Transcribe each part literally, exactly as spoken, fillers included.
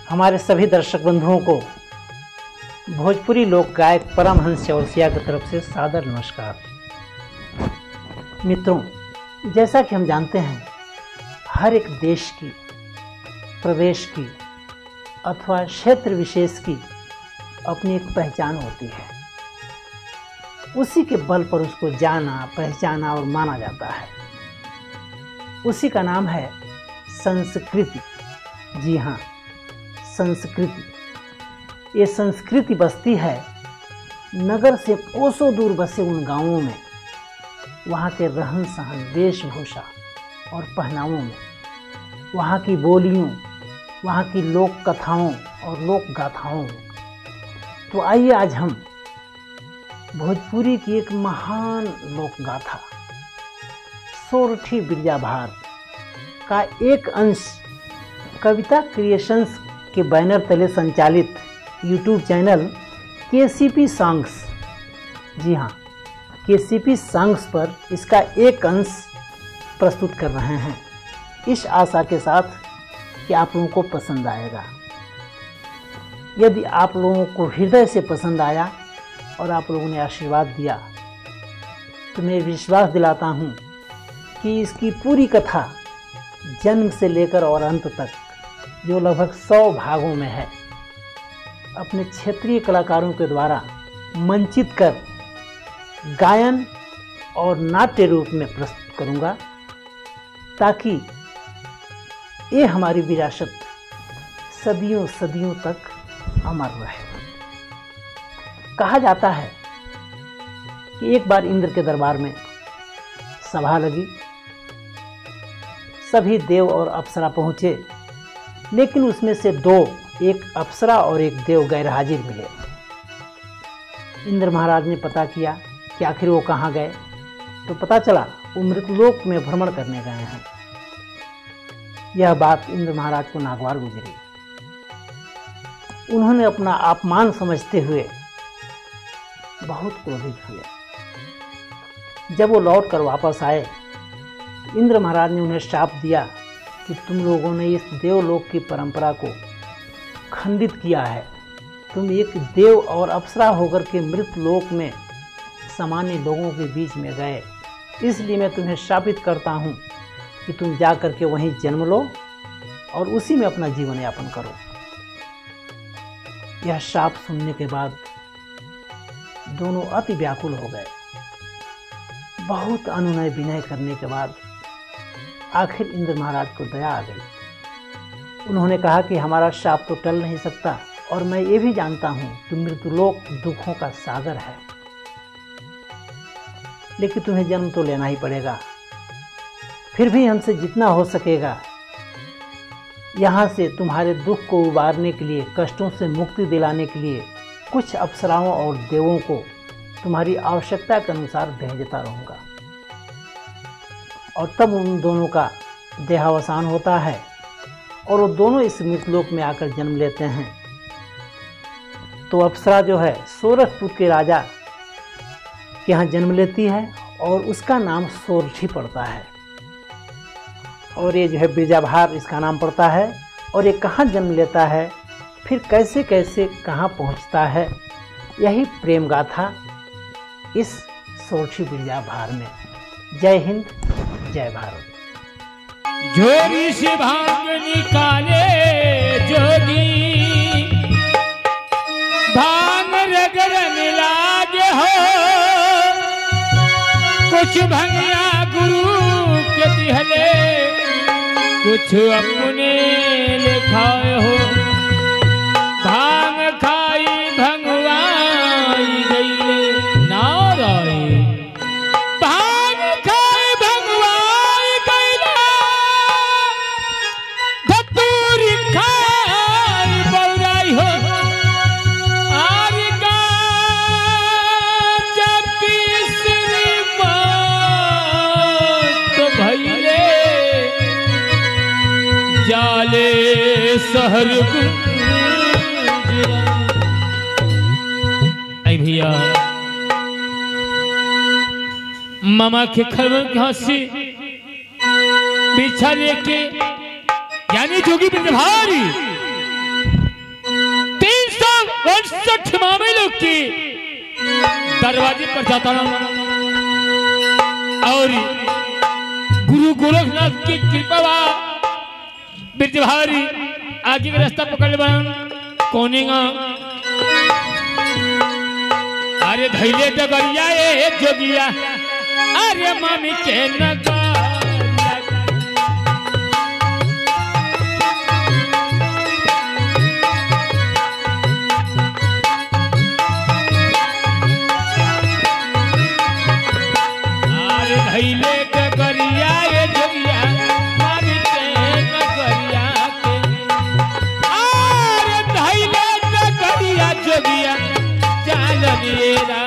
हमारे सभी दर्शक बंधुओं को भोजपुरी लोक गायक परमहंस चौरसिया की तरफ से सादर नमस्कार। मित्रों, जैसा कि हम जानते हैं, हर एक देश की, प्रदेश की अथवा क्षेत्र विशेष की अपनी एक पहचान होती है। उसी के बल पर उसको जाना, पहचाना और माना जाता है। उसी का नाम है संस्कृति। जी हाँ, संस्कृति। ये संस्कृति बसती है नगर से कोसों दूर बसे उन गांवों में, वहाँ के रहन सहन, वेशभूषा और पहनावों में, वहाँ की बोलियों, वहाँ की लोक कथाओं और लोक गाथाओं में। तो आइए आज हम भोजपुरी की एक महान लोक गाथा सोरठी बिरजा भार का एक अंश कविता क्रिएशंस के बैनर तले संचालित यूट्यूब चैनल केसीपी सॉन्ग्स, जी हाँ, केसीपी सॉन्ग्स पर इसका एक अंश प्रस्तुत कर रहे हैं, इस आशा के साथ कि आप लोगों को पसंद आएगा। यदि आप लोगों को हृदय से पसंद आया और आप लोगों ने आशीर्वाद दिया तो मैं विश्वास दिलाता हूँ कि इसकी पूरी कथा जन्म से लेकर और अंत तक, जो लगभग सौ भागों में है, अपने क्षेत्रीय कलाकारों के द्वारा मंचित कर गायन और नाट्य रूप में प्रस्तुत करूंगा, ताकि ये हमारी विरासत सदियों सदियों तक अमर रहे। कहा जाता है कि एक बार इंद्र के दरबार में सभा लगी, सभी देव और अप्सरा पहुंचे, लेकिन उसमें से दो, एक अप्सरा और एक देव गैर हाजिर मिले। इंद्र महाराज ने पता किया कि आखिर वो कहाँ गए, तो पता चला वो मृतलोक में भ्रमण करने गए हैं। यह बात इंद्र महाराज को नागवार गुजरी। उन्होंने अपना अपमान समझते हुए बहुत क्रोधित हुए। जब वो लौट कर वापस आए, इंद्र महाराज ने उन्हें शाप दिया कि तुम लोगों ने इस देवलोक की परंपरा को खंडित किया है। तुम एक देव और अप्सरा होकर के मृत लोक में सामान्य लोगों के बीच में गए, इसलिए मैं तुम्हें शापित करता हूँ कि तुम जा कर के वहीं जन्म लो और उसी में अपना जीवन यापन करो। यह शाप सुनने के बाद दोनों अति व्याकुल हो गए। बहुत अनुनय विनय करने के बाद आखिर इंद्र महाराज को दया आ गई। उन्होंने कहा कि हमारा शाप तो टल नहीं सकता, और मैं ये भी जानता हूँ कि मृत्युलोक दुखों का सागर है, लेकिन तुम्हें जन्म तो लेना ही पड़ेगा। फिर भी हमसे जितना हो सकेगा यहाँ से तुम्हारे दुख को उबारने के लिए, कष्टों से मुक्ति दिलाने के लिए कुछ अप्सराओं और देवों को तुम्हारी आवश्यकता के अनुसार भेजता रहूँगा। और तब उन दोनों का देहावसान होता है और वो दोनों इस मृतलोक में आकर जन्म लेते हैं। तो अप्सरा जो है सोरठपुर के राजा के यहाँ जन्म लेती है और उसका नाम सोरठी पड़ता है, और ये जो है बिरजा भार इसका नाम पड़ता है। और ये कहाँ जन्म लेता है, फिर कैसे कैसे कहाँ पहुँचता है, यही प्रेम गाथा इस सोरठी बिरजा भार में। जय हिंद, जय भारत। झोरी से भाग निकाले जोगी, भांग रगड़न लागे हो, कुछ भंगिया गुरु के दिहले, कुछ अपने लिखाए हो। भांग खाई भंगवाई गईले नारायण, भांग खाई भंगवाई गईले, धतूरी खाई बौराई हो। आर गांजा पीसरी मत भइले, जाले शहर भैया। मामा के खरवन घासी बिछा लेके यानी जोगी बिरजा भारी इकसठ मामे लोग की दरवाजे पर जाता हूँ और गुरु गोरखनाथ की कृपा बिरजभारी आगे का रास्ता पकड़ बन कोनेगा अरे धैले डगरिया ए जोगिया अरे मामी के नगा धैले डगरिया ये जोगिया मामी के नगरिया के अरे धैले डगरिया जोगिया चालनिएरा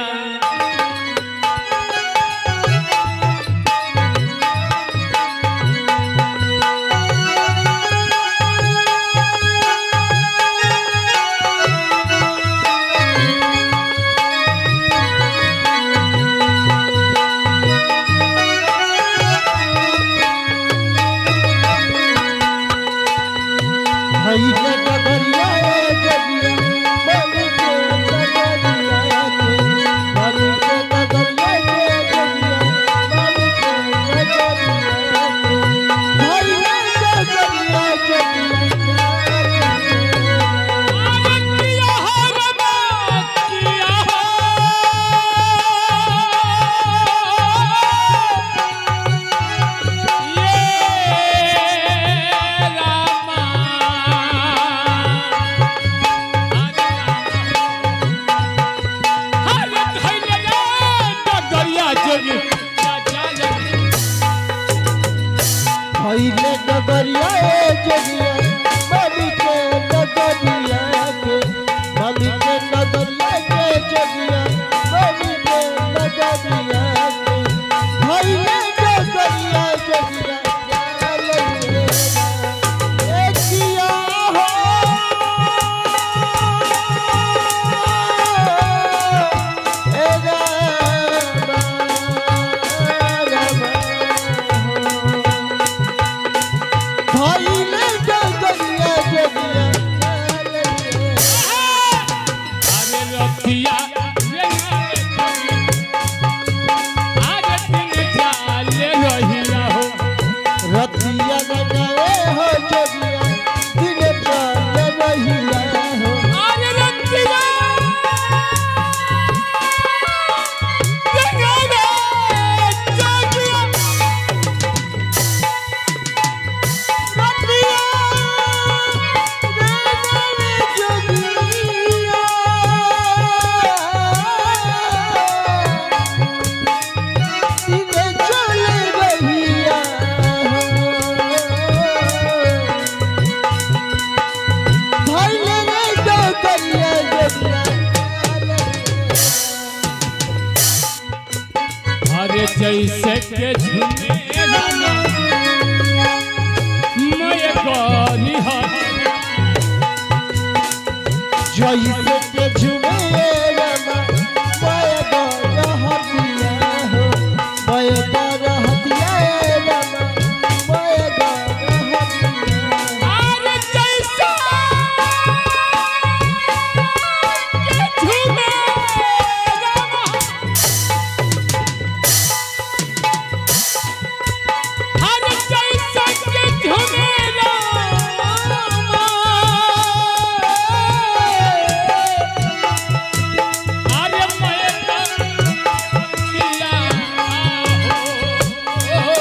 धैले डगरिया जोगिया मामी के नगरिया के मामी के नगरिया के जोगिया मामी के नगरिया के धैले डगरिया जोगिया एकिया हो ए रामा रामा धैले डगरिया जोगिया अरे रतिया आज दिन चाले रहिया हो रतिया लगाए हो जोगिया दिन चाल रहिया हो अरे रतिया जगावे जोगिया रतिया लगाए जोगिया दिन चाल रहिया हो धैले रे डगरिया जोगिया अरे जैसे के झूमे गाना मैं गाली हाथ जैसे के झूमे रमा माया गाना हतिया हो माया गाना हतिया रमा माया गाना हतिया अरे जैसा के झूमे गाना अरे जैसा के झूमे गाना अरे मैं किया हो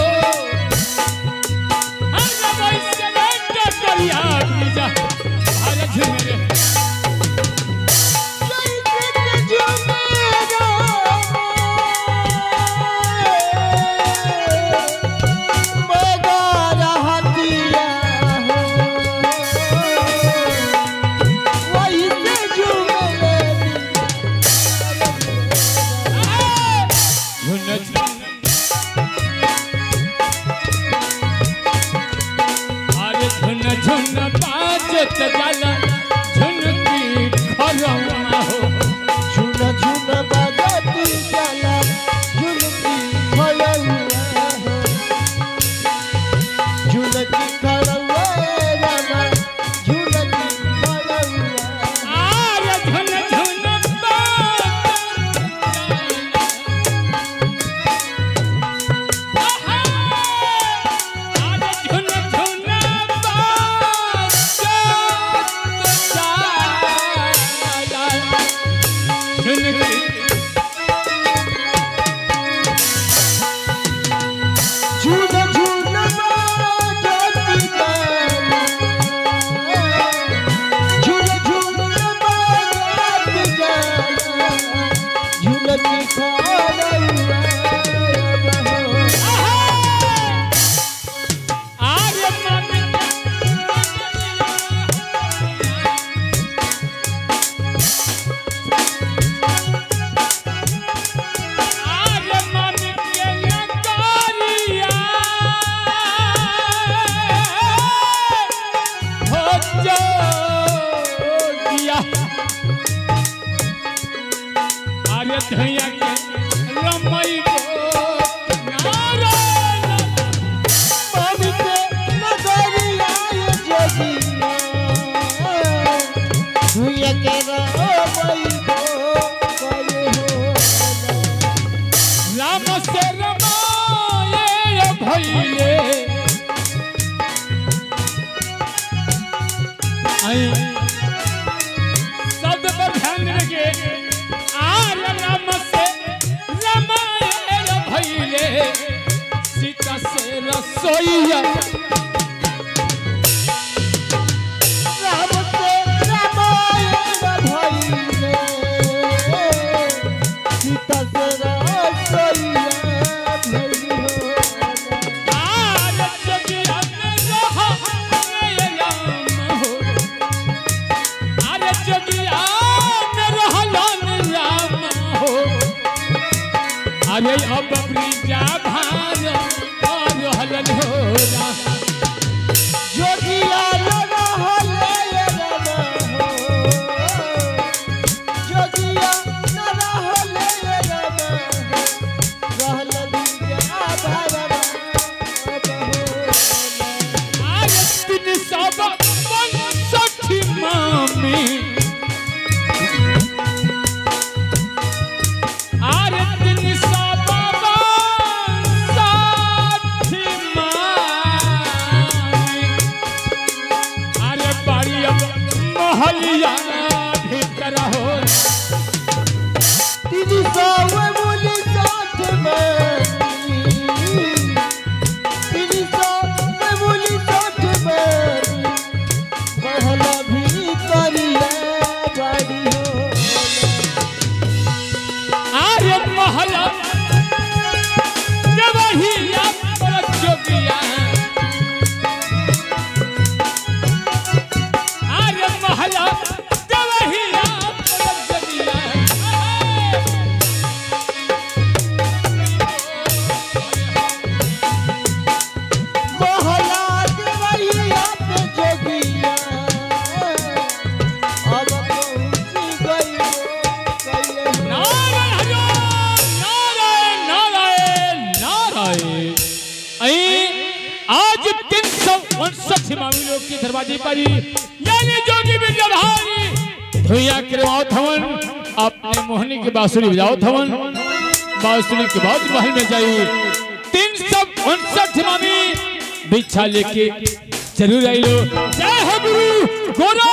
अरे वैसे के करिया बीजा अरे झूमे जैसे के झूमे रमा माया गाना हतिया हो वही से झूमे झुन झुन अरे झुन झुन बाजत जाला झुन जोगिया अरे धैया के रमई मामी के नगरिया ये जोगिया भुइया के रमई को करे हो राम से रमाए भैले शब्द पर ध्यान देंगे आर्य राम से रमाए भैले सीता से रसोईया राम से रामायण भइले सीता से रसोईया भइली हो आर्य जोगिया में रहा राम हो आर्य जोगिया में रहलन राम हो अरे अब ब्रिजा भान और रहलन हो राम जोगिया रहले राम हो जोगिया रहले राम रहल दिया भरम आर्य तीन सब पंसठी मामी आर्य तीन सब पंसठी मामी आर्य बाड़ी अब महलिया भीतर हो तीन सौ बोली साठ में तीन सौ बोली साठ में कहल भी करिए गाड़ी हो आर्य महला जब ही पर जोगिया आर्य महला जब ही पर जोगिया महला देवैया पे जोगिया अब पहुंच गई कइले हो नारायण नारायण नारायण नारायण ऐ आज तीन सौ उनसठ मामी लोग के दरवाजे पर ही यानी जोगी विद्याधारी धुइया करवाओ थवन अपने मोहनी की बांसुरी बजाओ थवन बांसुरी के बाद महल में जाइए तीन सौ उनसठ मामी बिछा लेके जरूर आई लो जय हो गुरु गोरा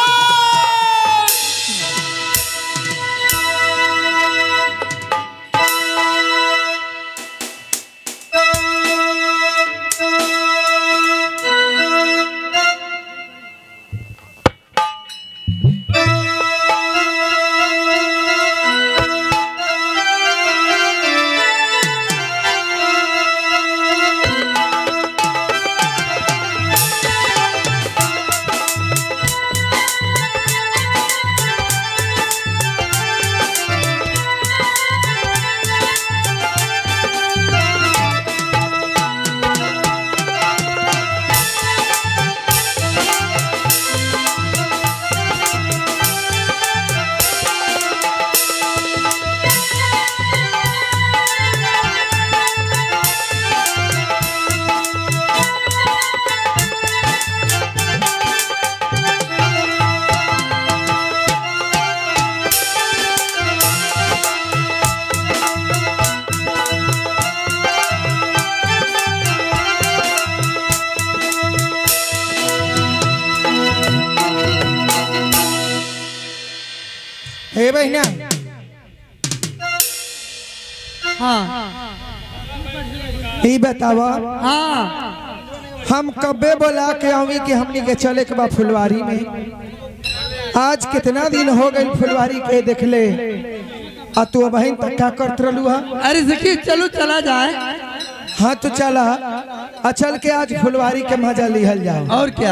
हे बहना हाँ ई बतावा हाँ हम कब्बे बोला के आवी कि हमनी के चले के बा फुलवारी में आज कितना दिन हो गए फुलवारी के देखले आ तू बहन तक क्या करत रहलू हा अरे देखिए चलो चला जाए हाँ तो चला आ चल के आज फुलवारी के मजा लिहल जाओ और क्या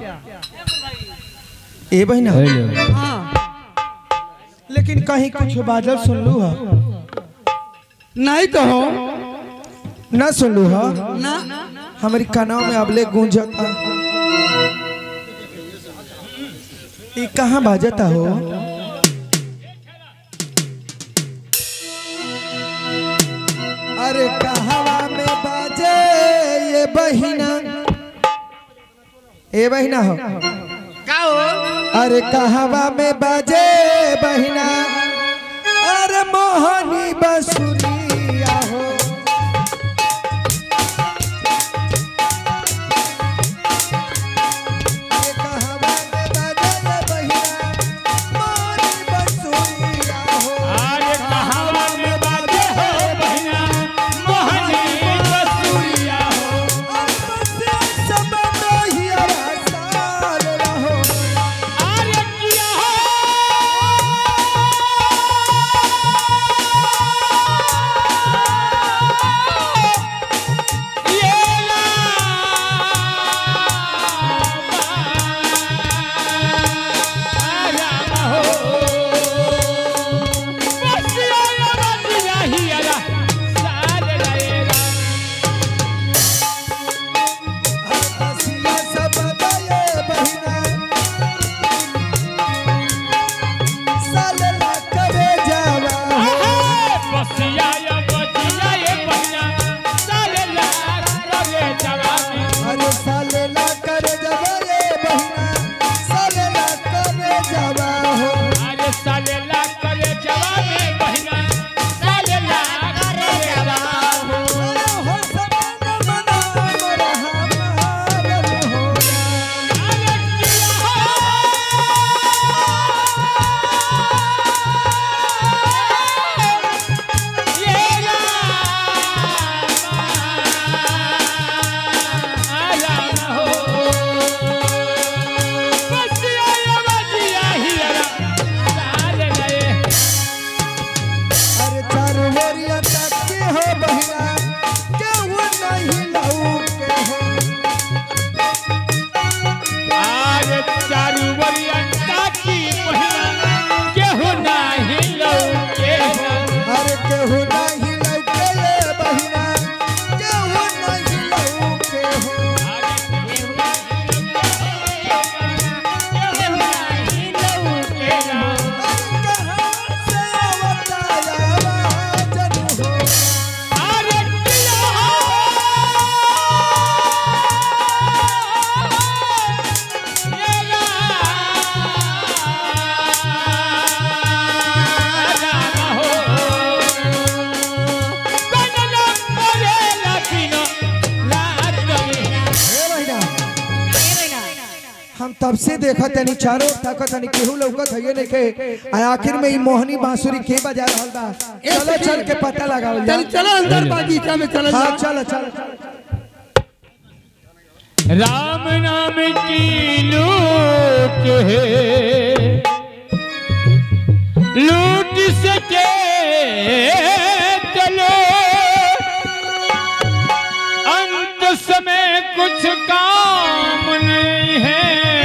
ए बहना हाँ लेकिन कहीं कुछ बादल सुनलू हा नहीं तो हो ना सुनलू हा ना हमारी कानों में अबले गूंजता ये कहाँ बाजता हो? अरे कहवा में बाजे ये बहिना, ए बहिना हो का हो? अरे कहवा में बाजे बहिना, अरे मोहनी बसुरिया हो। अरे कहवा में बाजे ये बहिना, मोहनी बसुरिया हो। अरे कहवा में बाजे हो बहिना मोहनी बसुरिया हो। अरे बसे सब मोहिया साल रहो। अरे किया हो तब से देखा तनी चारों ताकत तनी केहू लौकत है नहीं के आ आखिर में ई मोहनी बांसुरी के बजा रहल बा। चलो चल के पता लगाओ। चल चलो अंदर बागीचा में चल। हाँ चल चल। राम नाम की लूट है लूट सके चलो अंत समय कुछ काम नहीं है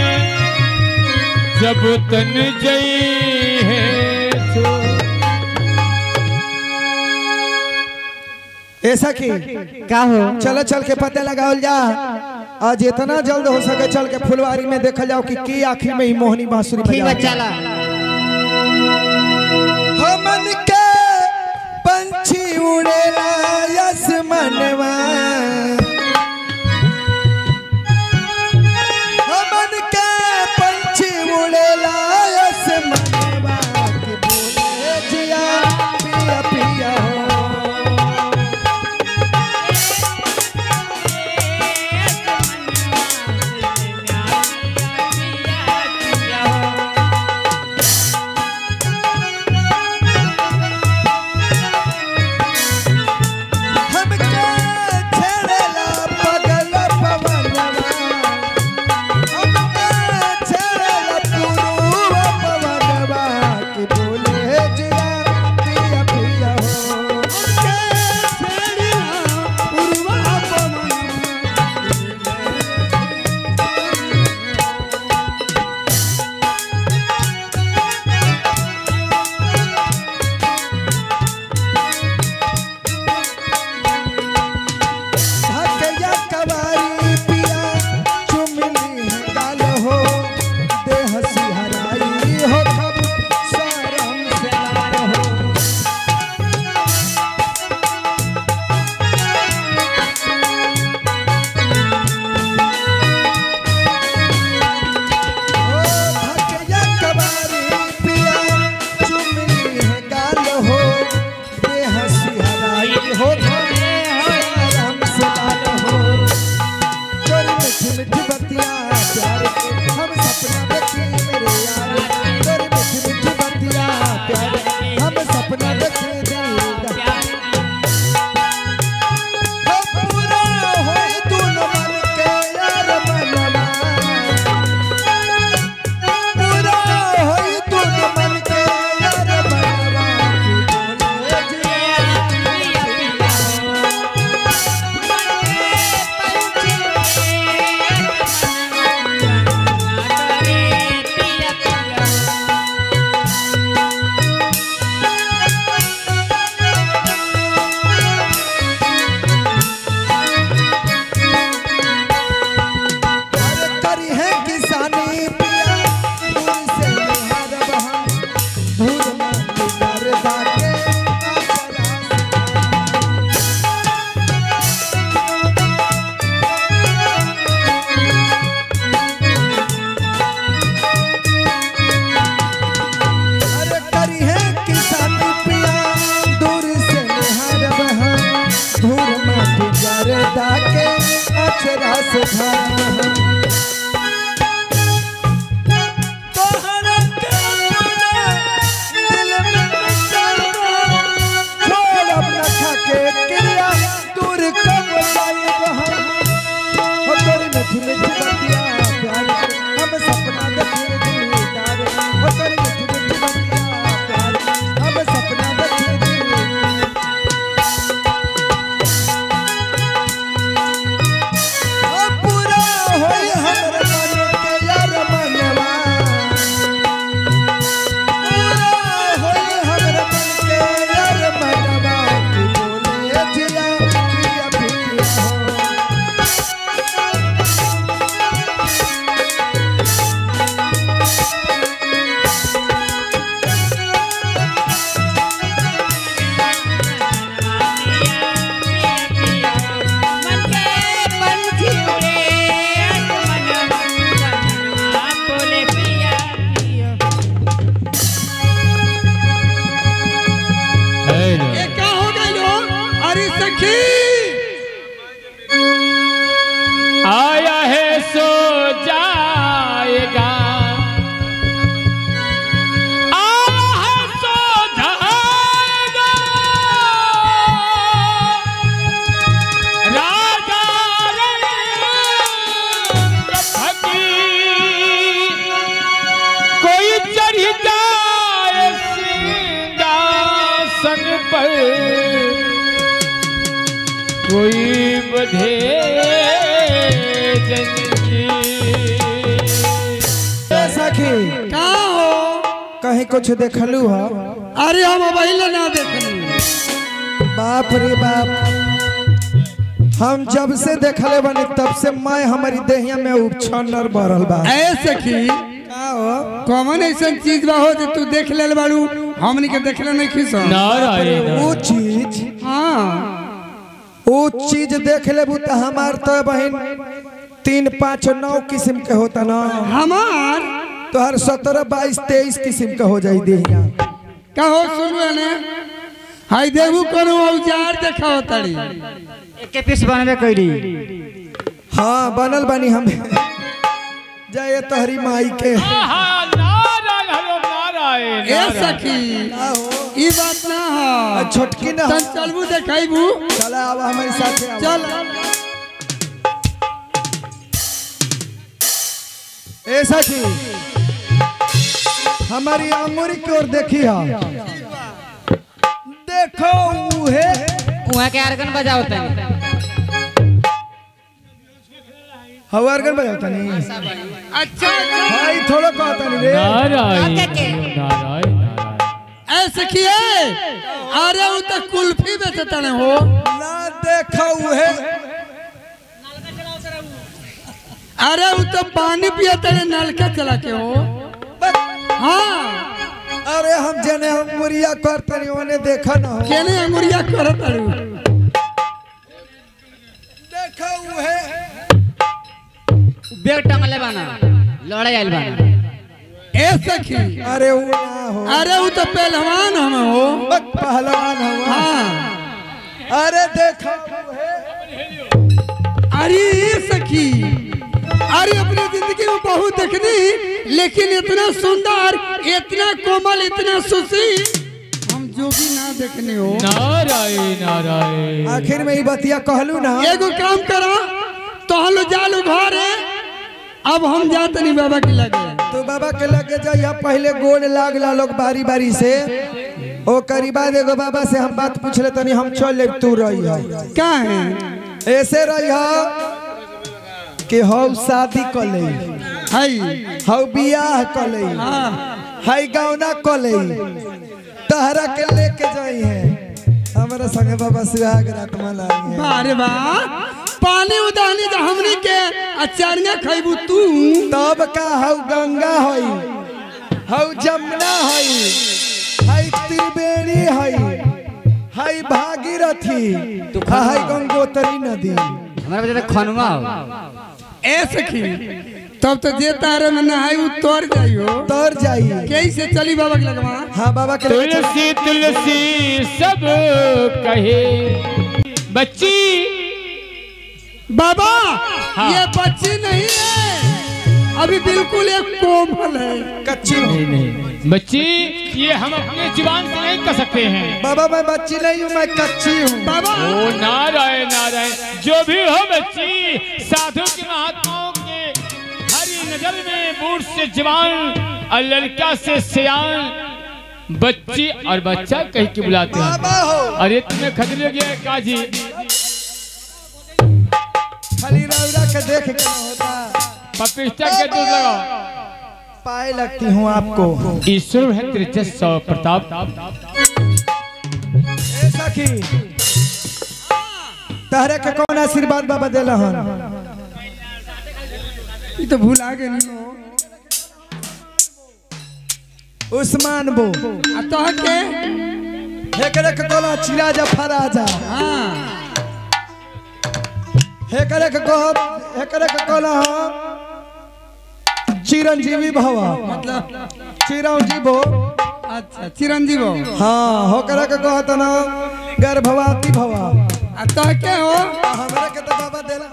जब तन जई है तो। ऐसा की का हो? चलो चल के पता लगाओ जा। आज इतना जल्द हो सके चल के फुलवारी में देखा जाओ कि की आखिर में ही मोहनी बांसुरी ठीक है बजा। चला। हमन के पंछी उड़ेला आसमानवा, हमन के पंछी उड़ेला आसमानवा के बोले जिया पिया पिया हो। अचरा से धारा आया है सो जाएगा, आया है सो जाएगा, राजा कोई चढ़ जाए सिंहासन पर, कोई बधे सखी का हो कहीं कुछ देखलू हो? अरे हम मोबाइल ना देखनी। बाप रे बाप, हम जब से देखले बने तब से मैं हमारी देहिया में उपछन्नर बढ़ल बा। ऐ सखी का हो? कौन ऐसा चीज बा हो जो तू देख ले बाड़ू हमनी के देखले नहीं खिस नारायण वो चीज हाँ वो चीज देख लेबू तो हमार तो बहन तीन पाँच नौ किस्म के होता ना, हमार तो हर सत्रह बाईस तेईस किस्म के हो जाई देहिया। कहो सुनो ने हाय देबू कोनो औजार देखाओ ताड़ी एक पीस बनबे कइली। हाँ बनल बनी हम जय तोहरी माई के। ए सखी ई बात ना हो, छोटकी ना तन चलबू देखाइबू। चला अब हमारे साथ चल ऐसा की हमारी अमूरी की ओर देखी हा, देखो उहे वहाँ के आर्गन बजाओ तनी। हवा अर्गन बजाता नहीं। अच्छा भाई थोड़ा कहता नहीं रे। नारायण नारायण ऐ सखी अरे वो तो कुल्फी बेचता ने हो ना देखो उहे, अरे वो तो पानी पियता ने नलका चला के हो। हाँ अरे हम जने हम मुरिया करते नहीं उन्हें देखा ना हो। केने अंगुरिया करत अरु देखो उहे बेग टंगले बाना लड़े आइल बाना। ए सखी अरे वो ना हो, अरे वो तो पहलवान हम हो। पहलवान हुआ। हाँ अरे देखो उहे, अरे ए सखी अरे अपनी जिंदगी में बहुत देखनी लेकिन इतना सुंदर इतना कोमल इतना सुशील हम जोगी ना देखने हो। नारायण नारायण आखिर में ये बतिया कहलू ना। एगो काम करो तो हम जालू घर है, अब हम जाते नहीं बाबा के लगे। तो बाबा के लगे जाइए पहले गोड़ लाग ला लोग बारी बारी से। ओ करीबा एगो बाबा से हम बात पूछ ले तनी हम चल ले तू रही है क्या है ऐसे रही है कि हौ शादी कर ले, हाय हौ बियाह कर ले, हाँ हाय गौना कर ले, तहरा के लेके जाई है हमारा संगे बाबा सुहाग रात मनाई है। बारे बा पानी उदानी तो हमने के अचारिया खैबू तू तब का हौ गंगा हई, हौ जमुना हई, हई त्रिवेणी हई, हई भागीरथी, हई गंगोत्री नदी। हमारे बजे खनुआ हो। ए सखी तब तो जे तारे में नहाई उतर जाइयो तर जाइए कैसे चली बाबा के लगवा। हाँ बाबा के लगे चल- तुलसी तुलसी सब कहे बच्ची बाबा हाँ। ये बच्ची नहीं है, अभी बिल्कुल एक कोमल है। कच्ची हूँ नहीं नहीं बच्ची, ये हम अपने जुबान से नहीं कर सकते हैं। बाबा, मैं बच्ची नहीं हूँ, मैं कच्ची हूँ। बाबा ओ नारायण नारायण, जो भी हो बच्ची, साधु के महात्माओं के हरी नजर में बूढ़ से जवान और लड़का से सियान बच्ची और बच्चा कह के बुलाते हैं। बाबा हो, अरे तुम्हें खतरे गया काजी, खाली रौरा के देख के ना होता। पपिस्टा के दूध लगा, पाए लगती हूँ आपको। ईश्वर है तेरे जस और प्रताप। ए सखी, तहरे के कौन आशीर्वाद बाबा देला हन? ये तो भूला गए नहीं हो। उस्मान बो आ तो के हेकरे के कोला चिरा जा फराजा, हाँ हेकरे के कह हेकरे के कोला चिरंजीवी भव, मतलब चिरंजीव हो। अच्छा चिरंजीव हो। हाँ, होकरे के कहत ना गर्भवती भव। आ तो के हो। हमरा के तो बाबा देला।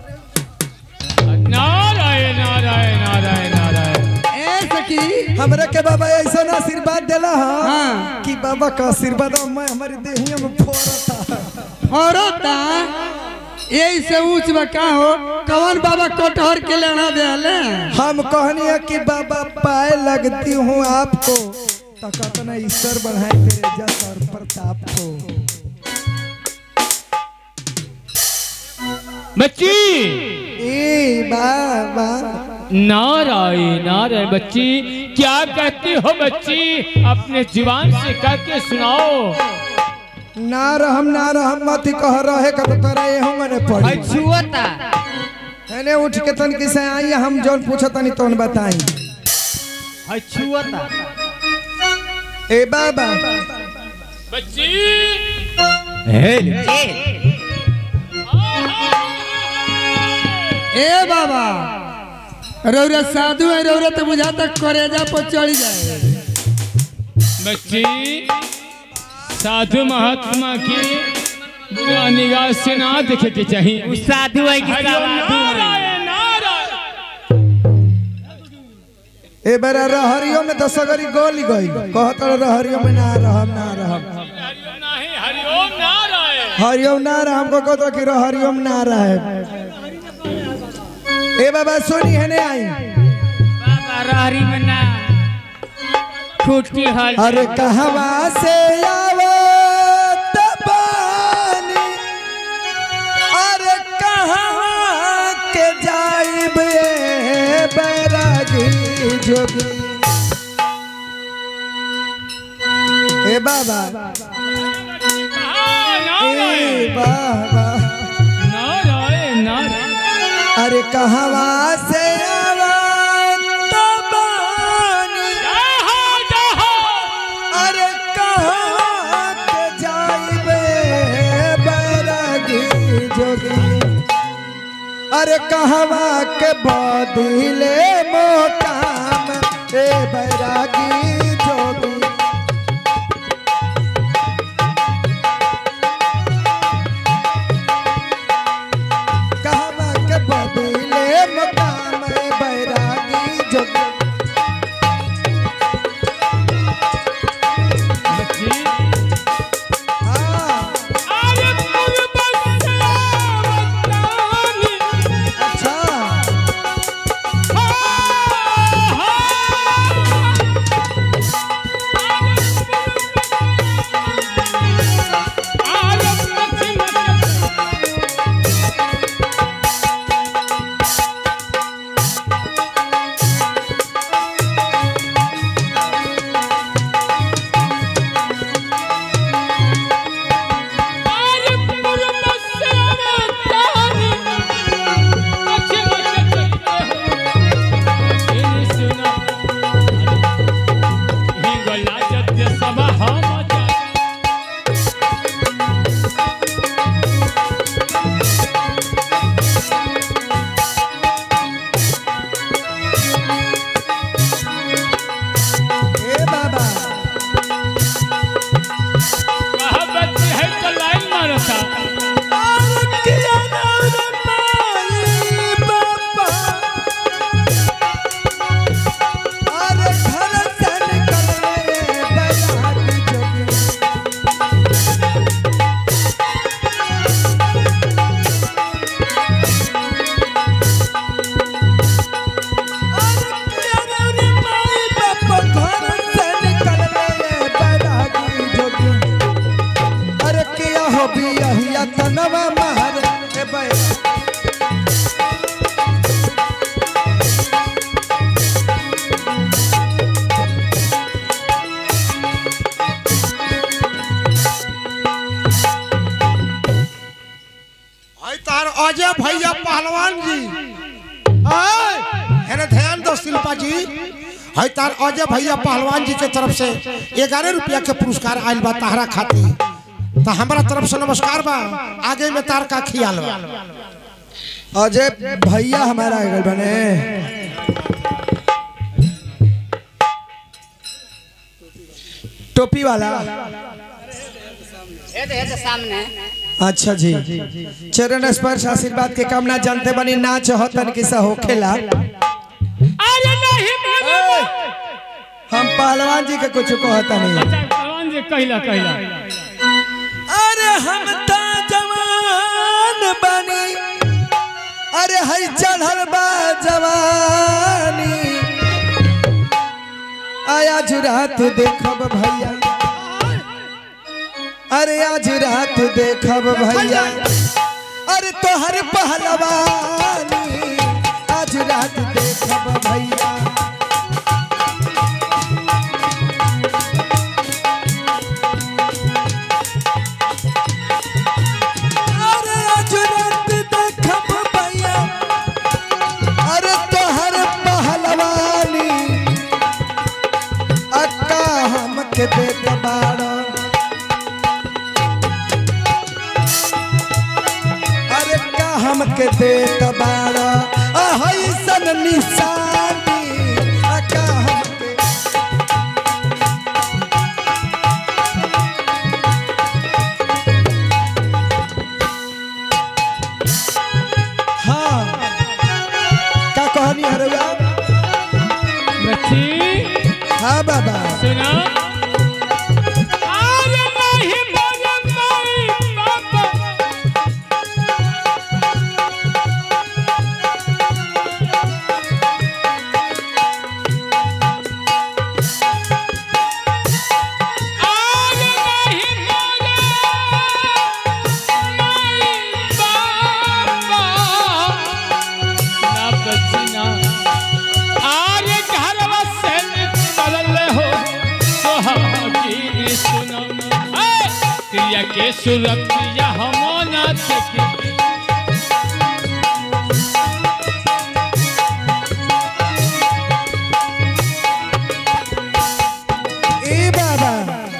नारायण नारायण नारायण नारायण। ए सखी हमरा के बाबा ऐसा आशीर्वाद देला हा हाँ। कि बाबा का आशीर्वाद मैं हमारी देहिया में फोड़ता। औरता यही से ऊंच बका हो, कौन बाबा कटहर के लेना दे। हम कहनी है कि बाबा पाए लगती हूँ आपको, तो कतना ईश्वर बढ़ाए तेरे जस और प्रताप को। बच्ची ए बाबा, नारायण नारायण। बच्ची क्या कहती हो बच्ची, अपने जुबान से कह के सुनाओ। ना रहम ना रहम मत कह रहे का तो तोरा ये हम ने पढ़ी। छुअता एने उठ के तन की से आई, हम जोन पूछत तनी तोन बताई। है छुअता। ए बाबा, बच्ची ए बाबा रौरा साधु है, रौरा तो बुझा तक करेजा पर चढ़ जाए। बच्ची साधु महात्मा की बुरा निगाह से ना देखे के चाहिए। साधु है कि नारायण नारायण। ए बेरा रहरियो में दसगरी गोली गई, कहत रहरियो में ना रहम ना रहम। नहीं हरिओम नारायण। हरिओम ना रहम को कहत कि रहरियो में ना रहे। ए बाबा सुनी है ने आई। बाबा रहरी में ना छुट्टी हल। अरे कहवा से आवत बानी, अरे कहाँ के जाइब ए बैरागी जोगी। ए बाबा, ए बाबा, नारायण नारायण। अरे कहवा से आवत बानी, अरे कहाँ के जाइबे बैरागी जोगी। अरे कहवा के बदले मोकाम ए बैरागी जोगी। कहवा के बदले मोकाम ए बैरागी जोगी। बच्ची हाँ, अरे गुरबत से आवतानी। अच्छा, हाँ, हाँ। अजय भैया पहलवान जी है ध्यान दो शिल्पा जी है तार अजय भैया पहलवान जी के तरफ से ग्यारह रुपया के पुरस्कार आयल बा तारा खातिर तो हमारा तरफ से नमस्कार बा आगे में तार का खियाल बा अजय भैया हमारा आगे बने टोपी वाला सामने। अच्छा जी चरण स्पर्श आशीर्वाद के कामना जानते बनी नाच होतन किसा होखेला अरे नहीं हम पहलवान जी के कुछ कहता नहीं पहलवान जी कहला कहला अरे हम ता जवान बनी अरे हई चढ़ल बा जवानी आया रात देखब भैया अरे आज रात देखब भैया अरे तोहर पहलवानी आज रात देखब भैया अरे आज रात देखब भैया अरे तोहर पहलवानी अक्का हमके देत बाड़ो हमके देत बाड़ा अहसन निशानी अका हमके हाँ का कहानी है रुआ बच्ची हाँ बाबा सुना अरे नहीं बोले नहीं बाबा के सुरतिया हम ना सके ए बाबा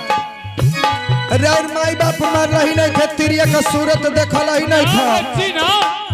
रौर माई बाप मार रही नहीं थे तिरिया का सूरत देखल ही नहीं था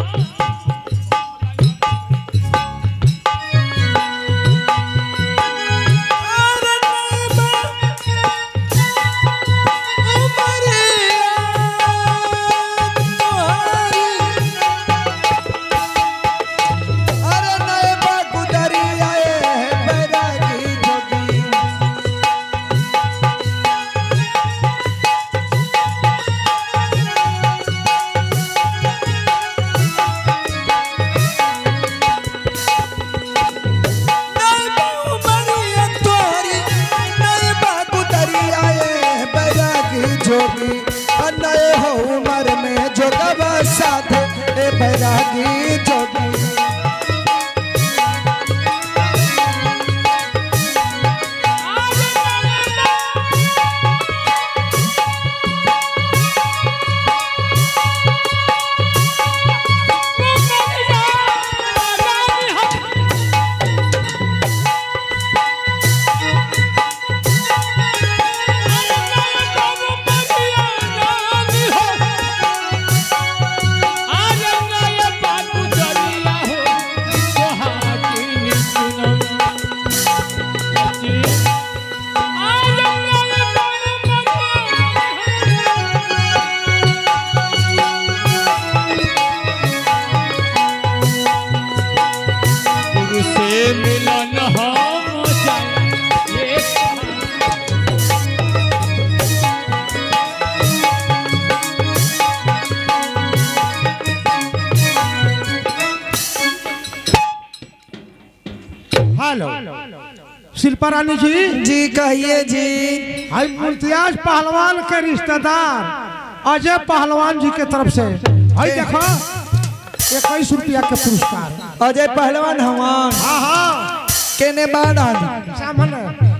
नए हो उम्र में जो गवा साथ ए बैरागी जोगी मिलन हम जाए हेलो शिल्पा रानी जी जी कहिए जी हाई मुमताज पहलवान के रिश्तेदार अजय पहलवान जी के तरफ से हाई देखो इक्कीस रुपया के पुरस्कार अजय पहलवान हवान हाँ हाँ केने बाड़न सामने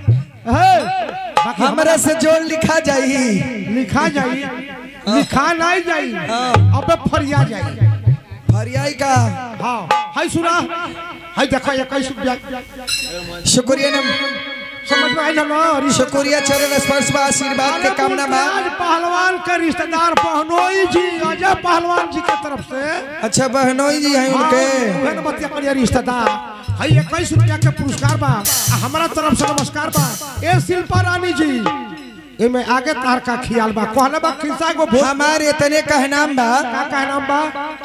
हमरा से जोड़ लिखा जाई लिखा जाई लिखा नहीं जाई अब फरिया जाई हरियाई का हाँ हाय सुना हाय देखो ये कैसे शुक्रिया नम समझ में आई ना ना शुक्रिया चरण स्पर्श बा आशीर्वाद के कामना बा। आज पहलवान के रिश्तेदार बहनोई जी अजय पहलवान जी के तरफ से अच्छा बहनोई जी हैं उनके उन्हें बतिया करिए रिश्तेदार हाय इक्कीस रुपया के पुरस्कार बा हमारा तरफ से नमस्कार बा। ए शिल्पा रानी जी ए में आगे तार का ख्याल बा कहना बा खिसा को हमारे इतने कहनाम बा का कहना बा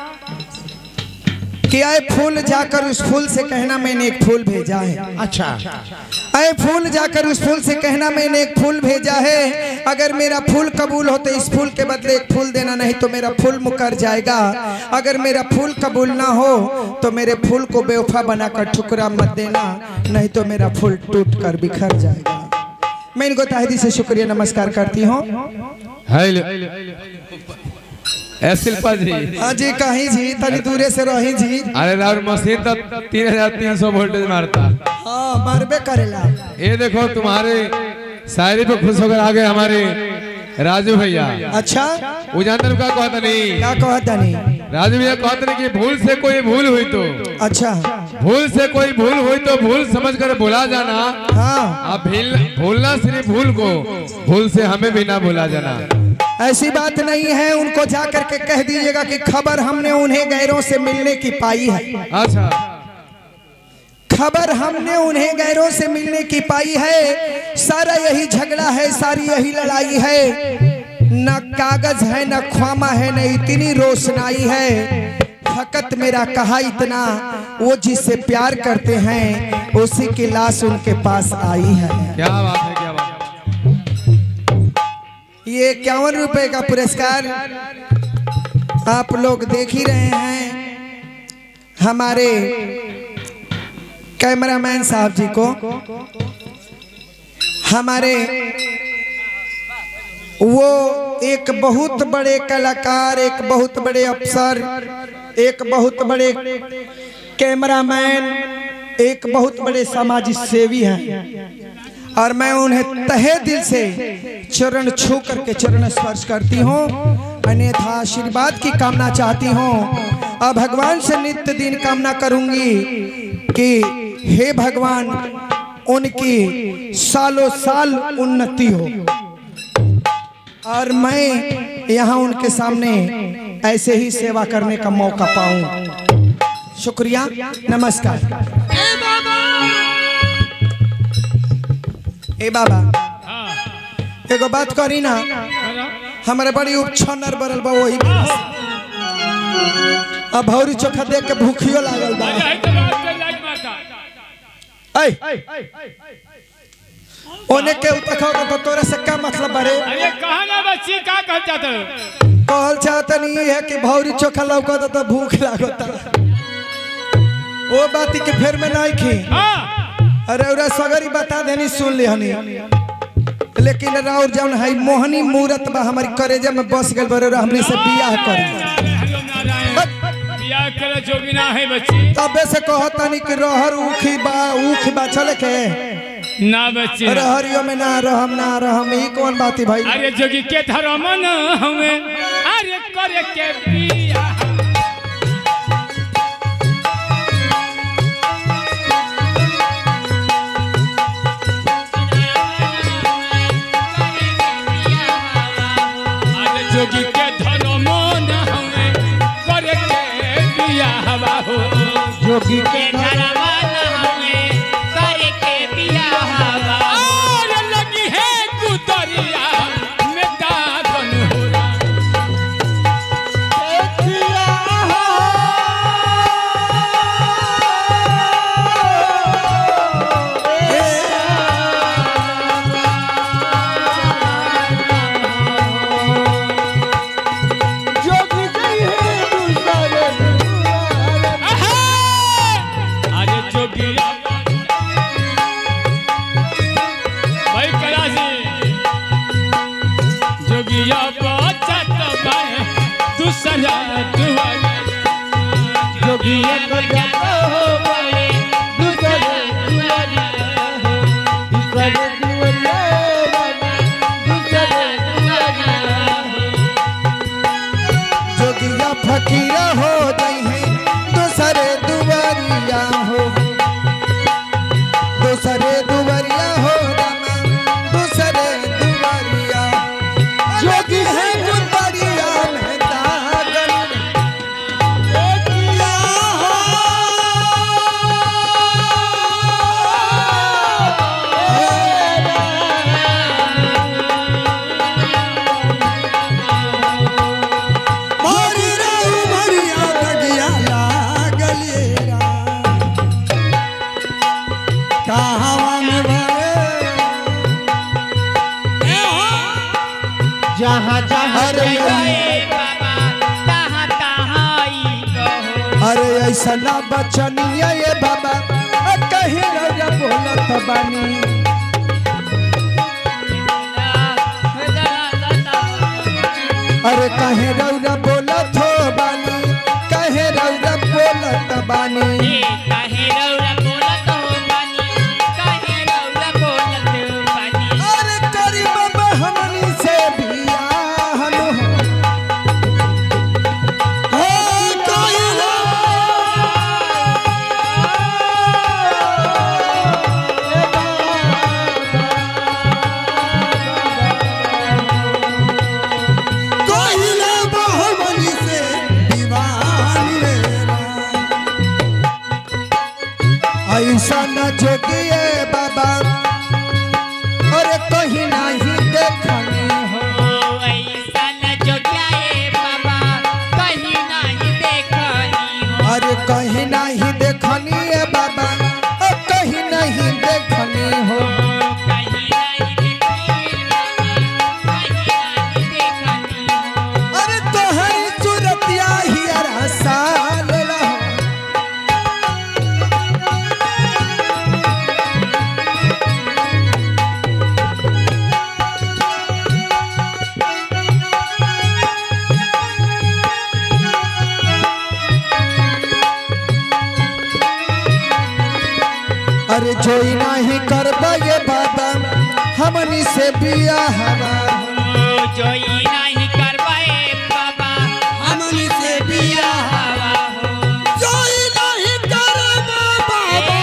कि आए फूल जाकर उस फूल से कहना मैंने एक फूल भेजा है। अच्छा आए फूल जाकर उस फूल से कहना मैंने एक फूल भेजा है। अगर मेरा फूल कबूल हो तो इस फूल के बदले एक फूल देना, नहीं तो मेरा फूल मुकर जाएगा। अगर मेरा फूल कबूल ना हो तो मेरे फूल को बेवफा बनाकर ठुकरा मत देना, नहीं तो मेरा फूल टूट कर बिखर जाएगा। मैं इनको तहे से शुक्रिया नमस्कार करती हूँ। शिल्पा जी हाँ जी कहीं जी तनी दूरे से रही जी। अरे राउर मशीन तो तीन हजार तीन सौ वोल्टेज मारता। हाँ मारबे करेला। ये देखो तुम्हारे शायरी पे खुश होकर आ गए हमारे राजू भैया। अच्छा वो जानते क्या कहता नहीं क्या कहता नहीं राजू भैया कहते नहीं कि भूल से कोई भूल हुई तो अच्छा भूल से कोई भूल हुई तो भूल समझ कर भुला जाना। हाँ अब भूलना सिर्फ भूल को, भूल से हमें भी ना भुला जाना। ऐसी बात नहीं है, उनको जाकर के कह दीजिएगा कि खबर हमने उन्हें गैरों से मिलने की पाई है। अच्छा खबर हमने उन्हें गैरों से मिलने की पाई है। सारा यही झगड़ा है, सारी यही लड़ाई है। न कागज है न ख्वामा है, न इतनी रोशनाई है। फकत मेरा कहा इतना, वो जिससे प्यार करते हैं उसी की लाश उनके पास आई है। क्या बात है, क्या बात है। ये इक्यावन रुपए का पुरस्कार आप लोग देख ही रहे हैं हमारे कैमरामैन साहब जी को। हमारे वो एक बहुत बड़े कलाकार, एक बहुत बड़े अफसर, एक बहुत बड़े कैमरामैन, एक बहुत बड़े सामाजिक सेवी हैं और मैं उन्हें तहे दिल से चरण छू करके चरण स्पर्श करती हूँ, अन्यथा आशीर्वाद की कामना चाहती हूँ। और भगवान से नित्य दिन कामना करूंगी कि हे भगवान उनकी सालों साल उन्नति हो और मैं यहाँ उनके सामने ऐसे ही सेवा करने का मौका पाऊं। शुक्रिया नमस्कार। ए बाबा एगो बात करी ना, हमारे बड़ी उपछनर बरल बा वही अब भौरी चोखा देख के भूखियो लागल बा। ओने के उतखाओ तो तोरे से क्या मतलब बरे? अरे कहा ना बच्ची का कहल चाहते हो? कहल चाहते नहीं है कि भौरी चोखा लौका तो भूख लागता। वो बात के फेर में नहीं खी। अरे उरा सगरी बता देनी सुन ली हनी, लेकिन राउर जौन है मोहनी मूरत बा हमारी करेजा में बस गल बरे हमने से बियाह कर बियाह करे जोगी ना है बच्ची। तबे से कहता नहीं कि रहर उखी बा उख बा चले के ना बच्ची रहरियो में ना रहम ना रहम ई कौन बात भाई? अरे जोगी के धर्म न हमें अरे करे के बियाह जोगी के धर्म न हमें करे के बियाह हो। जोगी के धर्म न हमें करे के बियाह और लगी है गुदरिया में दागन हो फकीरा हो गई है जहाँ जहाँ अरे गए बाबा तहाँ तहाँ आई कहो। अरे ऐसा ना बचनिया ये बाबा अ कहीं रौरा बोलत बानी। अरे कहीं रौरा बोलत हो बानी, कहीं रौरा बोलत बानी। काहे रौरा बोलत हो बानी, काहे रौरा बोलत बानी। अरे करी बाबा हमनी से बियाह नु हो कहिला। कहिला बा हमनी से दीवानी मेरा। ऐसा न जोगिए बाबा अरे कहीं नहीं देखनी हो। ऐसा न जोगियाए बाबा कहीं नहीं देखनी हो। अरे कहीं नहीं देखनी है बाबा अ कहीं नहीं देखनी हो। कहीं नहीं देखनी बाबा, कहीं नहीं देखनी हो। अरे तोहरी सूरतिया ही साल रहो। अरे जोई नहीं करबा ये बाबा हमनी से बियाह ओ जोई नहीं करवाए बाबा हमनी से बियाह हो। जोई नहीं करबा बाबा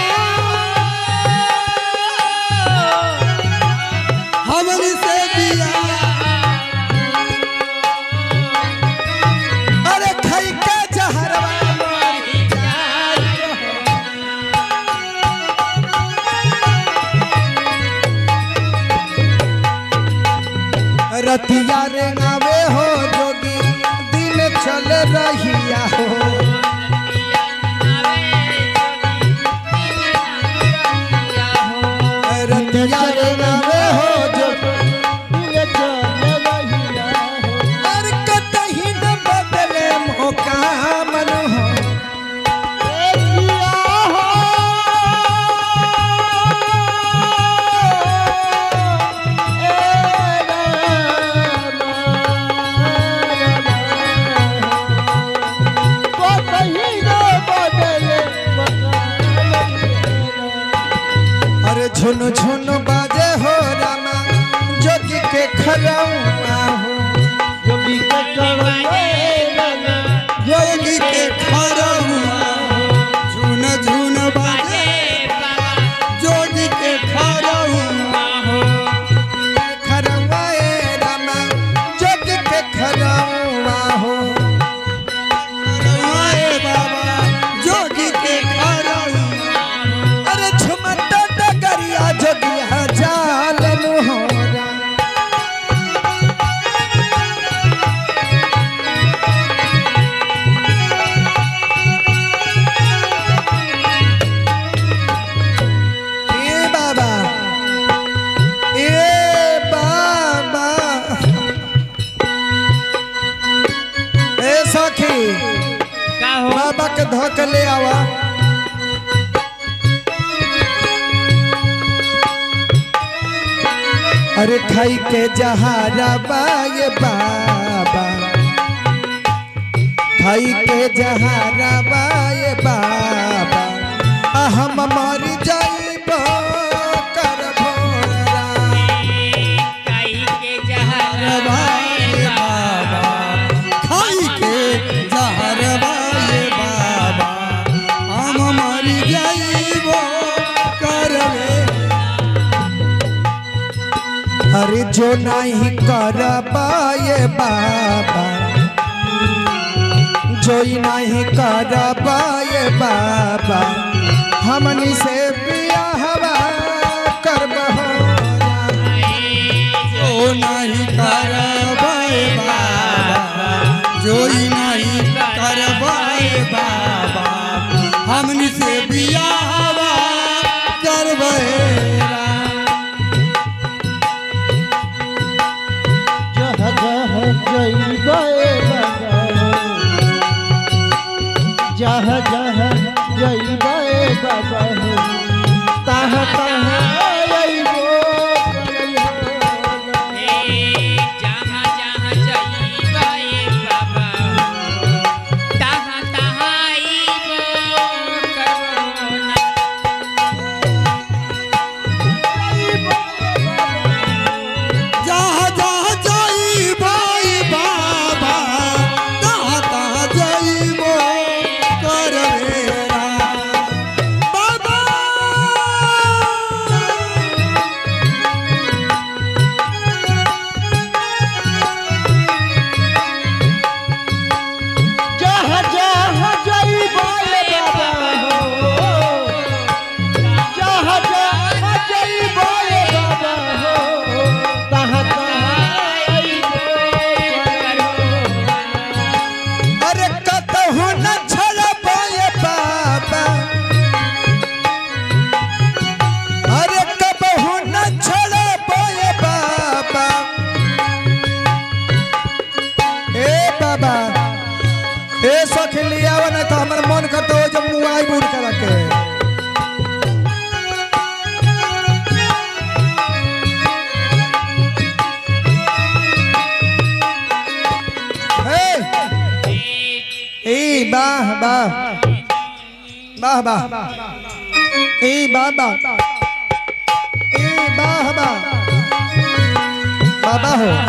हमनी से बियाह। अरे खाई के जहरवा रतिया रे गावे हो जोगी दिन चल रहिया हो। रतिया रे गावे हो जोगी दिन चल रहिया हो। अरे कतही न बदले मौका मन हो। अरे झुन झुन बाजे हो रामा जोगी के खरौआ हो। जोगी के खरौआ जोगी के खरौआ झुन झुन बाजे जोगी के खरौआ हो। खरौआ ए रामा जोगी के खरौआ हो। खरौआ ए बाबा जोगी के खरौआ। अरे झुमता डगरिया जोगिया जालन हो रा। ए बाबा ए बाबा ए सखी का हो बाबा के धोक ले आवा। अरे खाई के जहारा बाए बाबा खाई के जहारा बाए बाबा आ हम मर जाइब कर भोरा। काई के जहर बाए बाबा खाई के जहारा बाए बाबा हम मर जाइब करवे। अरे जो नहीं कर पाए बाबा जो नहीं कर पाए बाबा हमनी से बियाहवा करबहो। जो नहीं कर पाए बाबा जो नहीं कर पाए बाबा हमनी से बियाहवा करबहे। वाह वाह वाह ए बाबा ए वाह वाह बाबा हो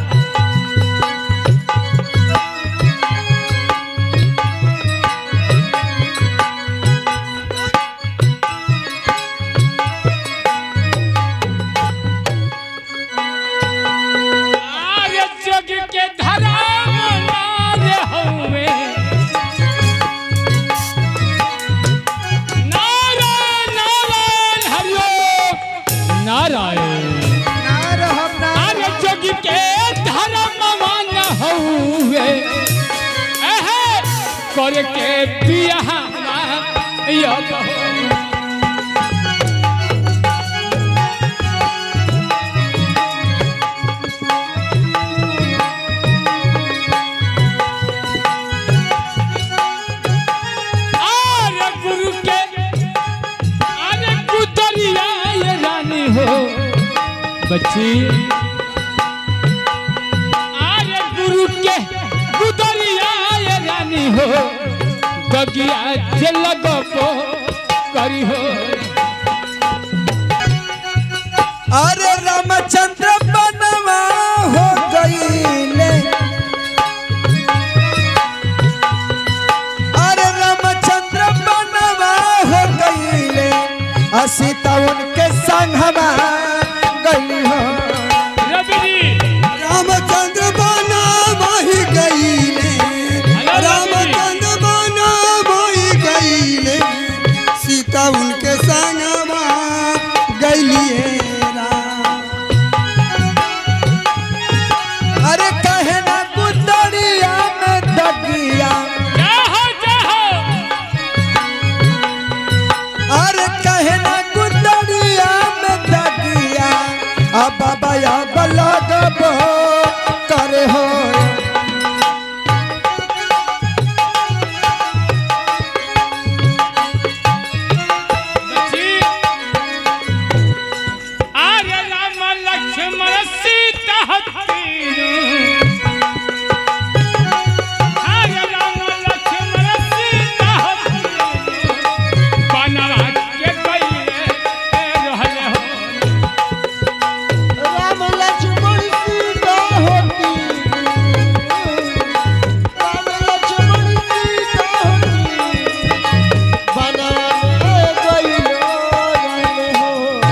करके दिया अरे गुरु के अरे कुतरिया ये रानी हो बच्ची अरे गुरु के कुतरिया ये रानी हो दगिया जल गो करी हो अरे रामचंद्र बनवा हो गईले अरे रामचंद्र बनवा हो गईले सीता उनके संगवा गई हो रामचंद्र बनवा ही गईले रामचंद्र बनवा ही गईले सीता उनके संगवा गईलिए अरे कहे ना कुतरिया में दगिया अरे कहे ना कुतरिया में दगिया अब बाबा या बलगबो करे हो अरे राम लक्ष्मण सीता अरे राम लक्ष्मण सीता बनवा के गईले रहले हो राम लक्ष्मण सीता होती राम लक्ष्मण सीता होती बनाने गईलो रहले हो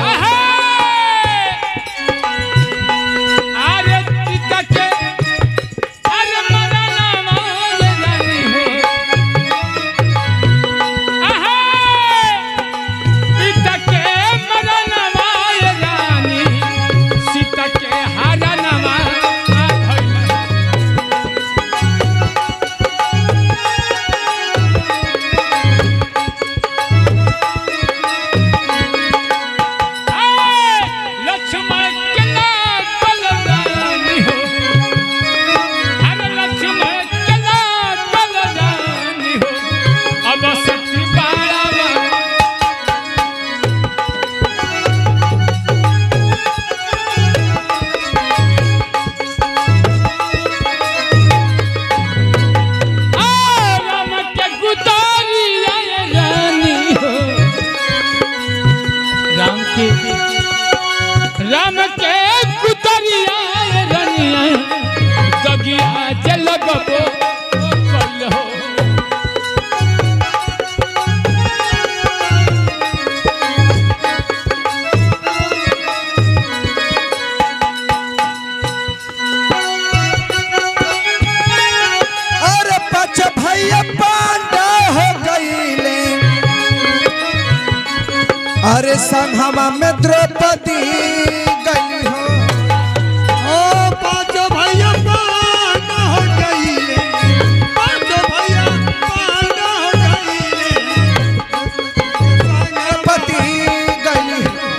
अरे सीता के अरे मरना माय रानी हो आहा सीता के मरना माय रानी सीता के हरना माय लक्ष्मण के लाल बलरानी हो अरे लक्ष्मण के लाल बलरानी हो अब सती बाड़ा राम के गुदारिया रानी हो राम के राम के कुतरिया रनिया दगिया जल गबो कल हो अरे पच भैया पांडा हो गईले अरे संगमा में द्रौपदी गई हो ओ पांच भैया पांडा हो गईले पांच भैया पांडा हो गईले द्रौपदी गई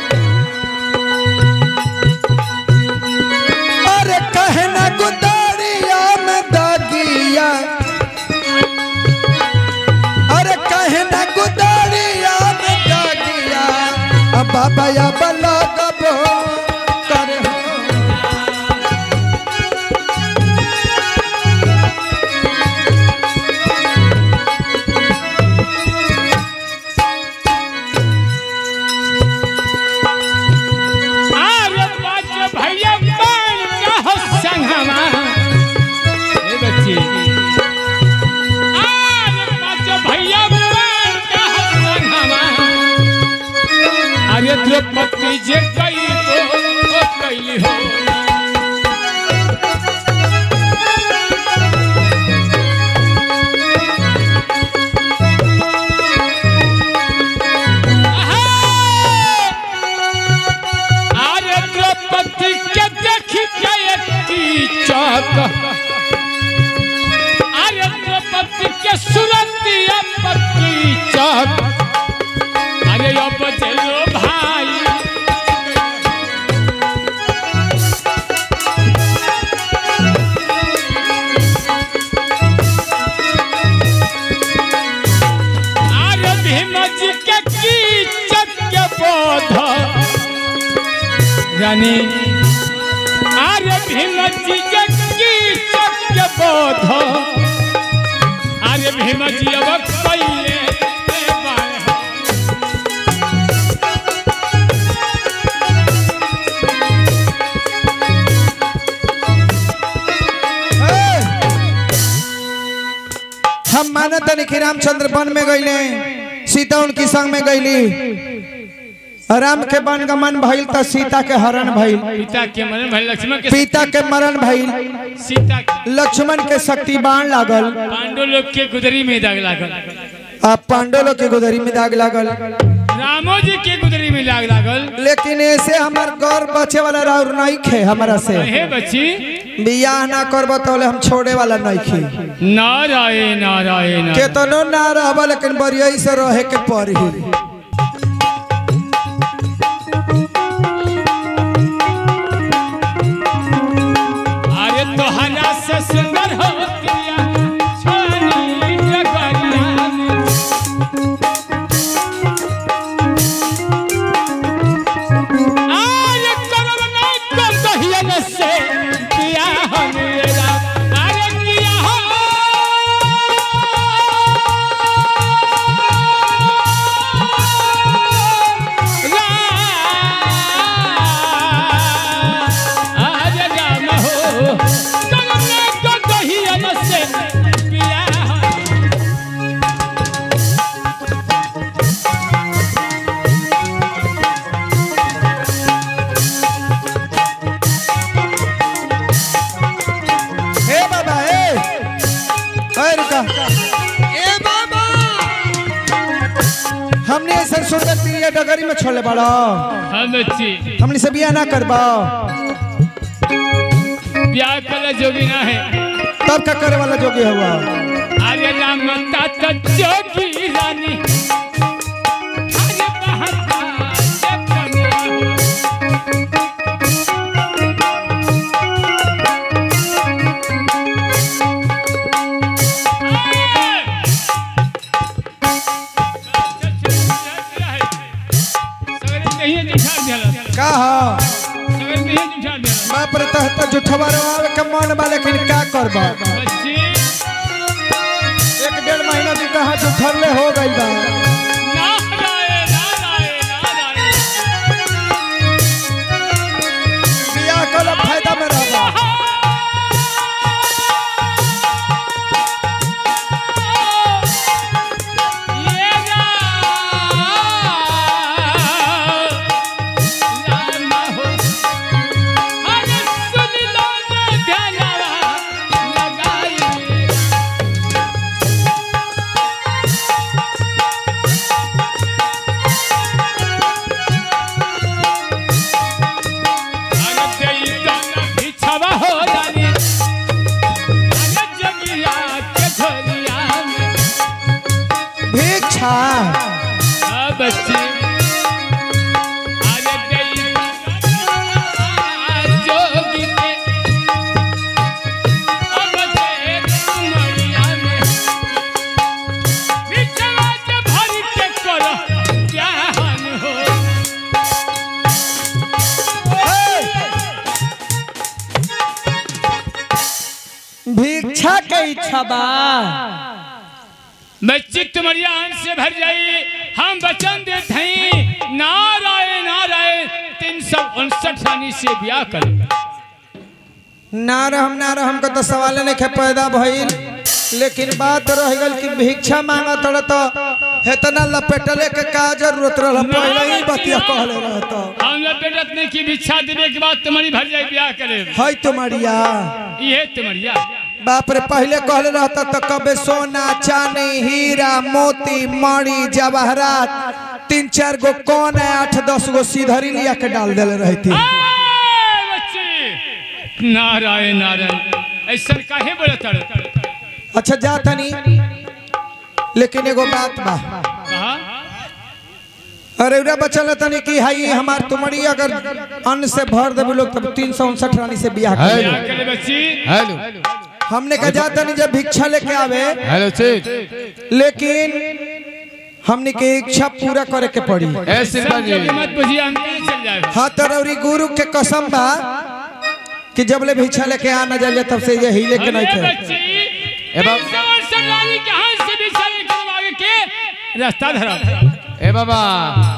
अरे कहे ना गुदारिया में दगिया अरे कहे ना गुदारिया में दगिया अब बाबा या बलगबो करे हो सती जे कई वो कैली हो अरे द्रौपदी के देखी के चौक अरे द्रौपदी के सुरतिया पक्की चौक अरे यो बचलो भाई अरे भीम जी के कीचक के बोध रानी अरे भीम जी के कीचक के बोध अरे भीम जी अब पहले हम मानत नहीं कि रामचंद्र वन में गईले सीता उनकी संग में गईली राम के वन का मन भइल तो सीता के हरण भइल पिता के मरण भइल लक्ष्मण के पिता के मरण भइल सीता लक्ष्मण के शक्ति बाण लागल पांडव लोग के गुदरी में दाग लागल आ पांडव लोग के गुदरी में दाग लागल रामो जी के गुदरी में दाग लागल लेकिन ऐसे हमार गौर बचे वाला राउर नहीं खे हमारा से हे बच्ची बियाह ना करब तो हम छोड़े वाला नहीं खे नारायण नारायण केतनो ना रहब लेकिन बरिया से रहे के पड़ी अरे तोहरा से सुंदर हो प्रिया छोरी जगरिया अरे करब ना कर दहियन से बियाह मेरा अरे किया हो अरे राम हो करब ना कर दहियन से बियाह हे बाबा ए ए रुका ए बाबा हमने ऐसा सुंदर प्रिय डगरी में छोड़ले बड़ा हाँ बच्ची हमने से बियाह ना करबा ब्याह कल जोगी ना है तब का करे वाला जोगी हुआ अरे राम तात जोगी रानी अरे बहता से कन्या हो का हो बाप रे तहत जुठवा रवावे के मन बा लेकिन का करबा एक डेढ़ महीना से कहा जुठरले हो गइल बा बियाह कल फायदा में रहबा भिक्षा बच्ची जोगी के अब से मैया में बिछवा के भर के करो ज्ञान हो भिक्षा के इच्छा बा बच्ची तुम्हारी आंख से भर जाई हम वचन देते हैं नारायण नारायण तीन सौ उनसठ सानी से ब्याह कर ना रहम ना रहम का तो सवाल नहीं के पैदा भइल लेकिन बात रह गल कि भिक्षा मांगा तड़ तो इतना लपेटले के का जरूरत रहल पहले ही बतिया कहले रहता हम लपेटत नहीं की भिक्षा देने के बाद तुम्हारी भर जाए ब्याह करे है तुम्हारिया ये तुम्हारिया बाप रे पहले कहले रहता तो कबे सोना चांदी हीरा मोती मणि जवाहरात तीन चार गो कौन है आठ दस गो सीधरी लिया के डाल देले रहती बच्ची नारायण नारायण ऐसा काहे बोले तड़ अच्छा जा तनी लेकिन एगो बात बा अरे उरा बचल तनी कि हाई हमार तुम्हारी अगर अन्न से भर देबे लोग तब तीन सौ उनसठ रानी से ब्याह करे बच्ची हेलो हमने कहा जाता नहीं जब भिक्षा लेके आवे हेलो चेत लेकिन हमने के इच्छा पूरा करे के पड़ी ए शिल्पा जी मत बुझिए हम कहीं चल जाए हाँ तरौरी गुरु के कसम बा कि जब ले भिक्षा लेके आना जाए तब से ये हिले के नहीं थे रानी के हाथ से भिक्षा लेके आगे के रास्ता धरा ए बाबा